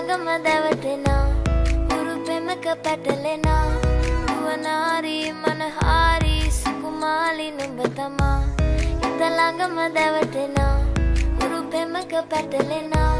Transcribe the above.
ළඟම දැවටෙනා උරු පෙමක පැටලෙනා වනාරි මනහාරි සුකුමාලි නුඹ තමා හිත ළඟම දැවටෙනා උරු පෙමක පැටලෙනා